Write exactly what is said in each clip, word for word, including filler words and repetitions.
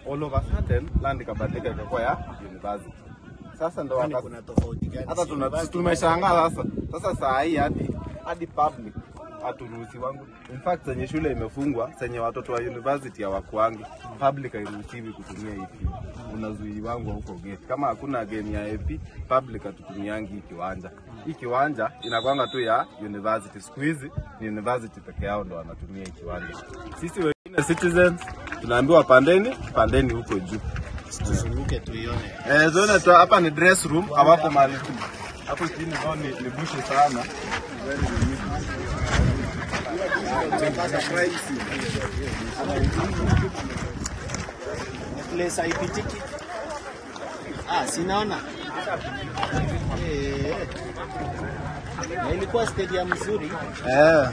all of a sudden land ikabadilika ikakuwa ya university. Sasa ndo wakati kuna tofauti gani? Hata tuna tumeshangaa sasa. Sasa saa hii hadi hadi public haturuhusi wangu. In fact senye shule imefungwa, senye watoto wa university hawakuangi, public hairuhusiwi kutumia hii field. Unazuii wangu huko gate. Kama hakuna game ya A P, public hatutumiangi hii kiwanja. Hii kiwanja inakuanga tu ya university. Siku hizi ni university peke yao ndo wanatumia hii kiwanja. Sisi wengine citizens tunaambiwa pandeni, pandeni huko juu. Tuzunguke tuione. Eh, zona tu hapa ni dress room, hapo mahali tu. Hapo chini ndio ni, ni bushe sana. Place haipitiki. Ah, sinaona. Eh. Na ilikuwa stadium nzuri. Eh.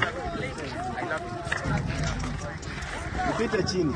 Nipite chini.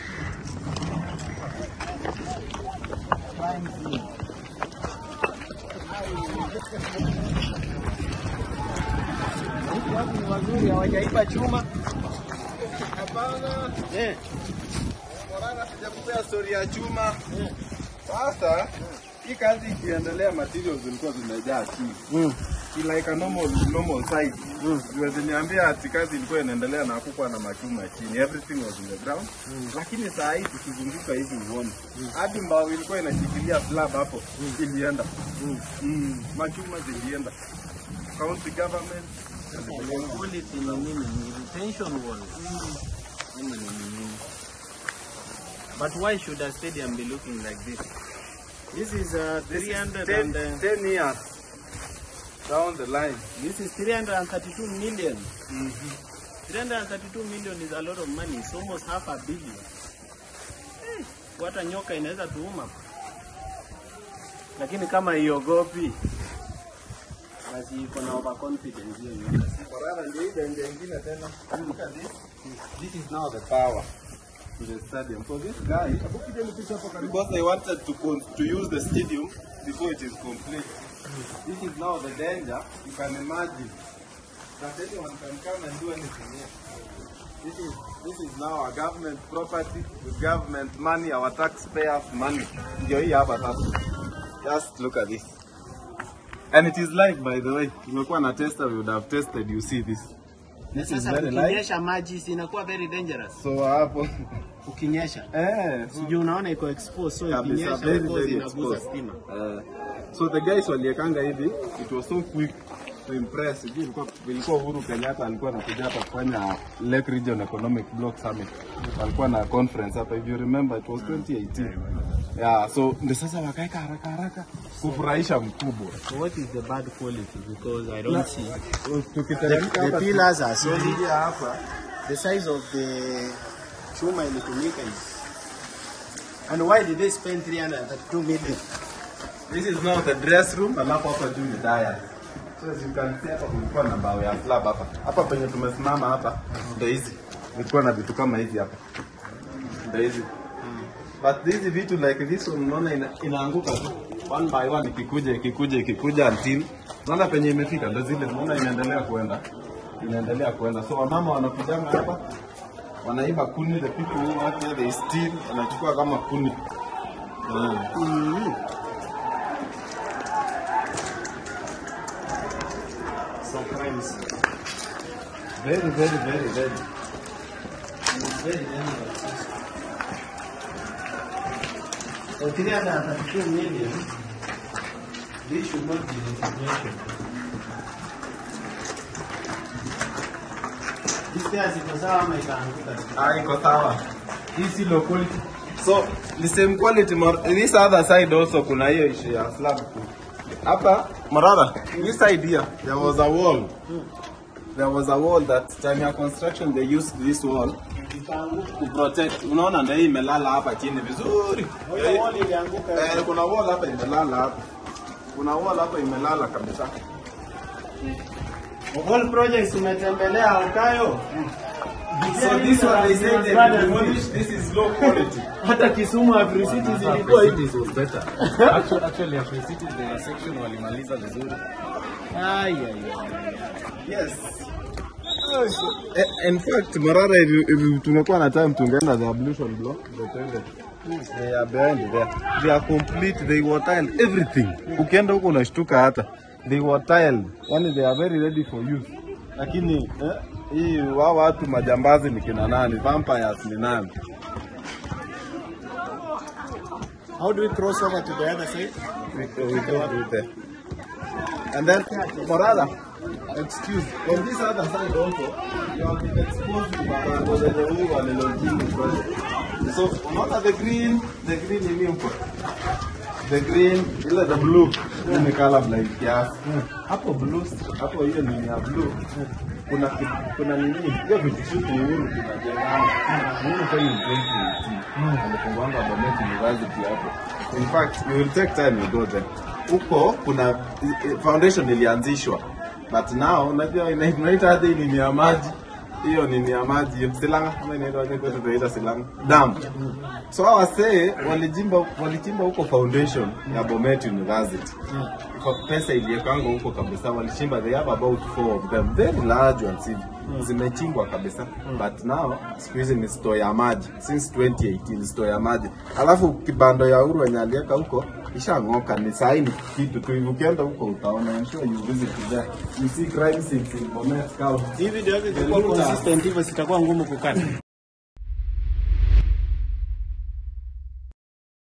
Watu ni wazuri, hawajaiba chuma. Hapana. Eh. Morara sijakupea story ya chuma. Eh. Sasa hii kazi ikiendelea materials zilikuwa zimejaa chini. Mm. Like a normal normal size. Mm. Niweze niambia ati kazi ilikuwa inaendelea na hakukuwa na machuma chini. Everything was in the ground. Mm. Lakini saa hii tukizunguka hivi uone. Mm. Hadi mbao ilikuwa inashikilia slab hapo. Mm. Ilienda. Mm. Mm. Machuma zilienda. County government quality ni nini? Retention wall. Mm. But why should a stadium be looking like this? This is uh, three hundred ten, and uh, ten years down the line. This is three hundred thirty-two million. Mm-hmm. three hundred thirty-two million is a lot of money. It's almost half a billion. Eh, what nyoka inaweza tuuma. Lakini kama iogopi basi iko na overconfidence hiyo nyoka. Morara ndio ile nyingine tena. Look at this. This is now the power to the stadium. So this guy, because they wanted to to use the stadium before it is complete. This is now the danger. You can imagine that anyone can come and do anything here. This is this is now our government property, with government money, our taxpayers' money. Ndio hii hapa sasa. Just look at this. And it is live, by the way. Tumekuwa na tester, we would have tested. You see this. This is very live. Ukinyesha maji inakuwa very dangerous. So hapo ukinyesha. Eh, sijui unaona iko exposed, so ukinyesha very inaguza stima. Eh. So the guys waliekanga hivi, it was so quick to impress. Sijui ilikuwa ilikuwa Uhuru Kenyatta alikuwa anakuja hapa kufanya Lake Region Economic Block Summit. Alikuwa na conference hapa, if you remember, it was twenty eighteen. Yeah, so ndio sasa wakaeka haraka haraka kufurahisha mkubwa. So what is the bad quality? Because I don't Na, see. The, the pillars are solid. Hapa. The size of the chuma ilitumika is. And why did they spend three hundred thirty-two million? This is now the dress room, alafu hapa juu ni diet. So as you can see hapa kulikuwa na mbao ya slab hapa. Hapa penye tumesimama hapa ndio hizi. Kulikuwa na vitu kama hizi hapa. Ndio hizi. But hizi vitu like this unaona ina, inaanguka tu one by one, ikikuja ikikuja ikikuja until unaona penye imefika ndio zile unaona inaendelea kuenda. Inaendelea kuenda. So wamama wanakuja hapa wanaiba kuni, the people who work there they steal, wanachukua kama kuni. Mm. Mm. Sometimes Very, very, very, very. It's very dangerous. so three hundred thirty-two million. This should not be information. This stairs iko sawa ama ikaanguka? Ah, iko sawa. This is low quality. So, the same quality more. This other side also kuna hiyo issue ya slab. Hapa, Morara, this side here, there was a wall. There was a wall that time ya construction they used this wall to protect. Unaona ndio hii imelala hapa chini vizuri. Hiyo wall ilianguka. Eh, kuna wall hapa imelala hapa. Kuna wall hapa imelala kabisa. All projects umetembelea ukayo. So this one they said they demolished. This is low quality. Hata Kisumu Afri Cities ilikuwa hivi. was better. actually, actually Afri Cities the section walimaliza vizuri. Ay ay ay. Yes. In fact, Morara, if tumekuwa na time tungeenda the ablution block, the toilet. They are behind there. They are complete. They were tiled everything. Ukienda huko unashtuka hata. They were tiled. Yani they are very ready for use. Lakini eh, hii wao watu majambazi ni kina nani? Vampires ni nani? How do we cross over to the other side? We, we go through there. And then, Morara, excuse, on this other side also, you have been exposed to Barado, the Lewu and the Longin. So, what are the green? The green in Impo. The green, the blue. In the color like yes. Hapo blue, hapo hiyo ni ya blue. Kuna kuna nini? Hiyo vitu ni uhuru tunajenga. Uhuru kwa ni twenty eighteen. Alifungwa Bomet University hapo. In fact, you will take time you go there. Huko kuna foundation ilianzishwa. But now unajua inaita hadi ni ya maji. Hiyo ni ya maji, hiyo silanga kama inaitwa kwa tunaita silanga. Dam. So I say walijimba walichimba huko foundation ya Bomet University. Kwa pesa iliyekanga huko kabisa walichimba, they have about four of them, very large ones hivi. Zimechimbwa kabisa. But now siku hizi ni store ya maji since twenty eighteen, store ya maji. Alafu kibando ya Uhuru wenye aliweka huko ishangoka, ni sahi ni kitu tu hivi. Ukienda huko utaona, I'm sure you visit there. You see crime scenes in Bomet County. Hivi ndio hivi kwa consistent hivyo sitakuwa ngumu kukata.